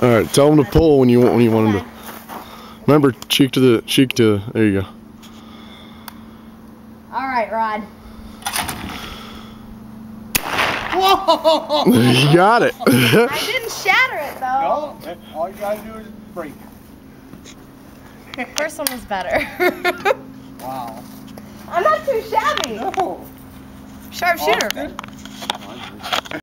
All right, tell them to pull when you want them to. Remember, cheek to. There you go. All right, Rod. Whoa! You got it. I didn't shatter it though. No, all you gotta do is break it. First one was better. Wow. I'm not too shabby. No. Sharpshooter. Austin?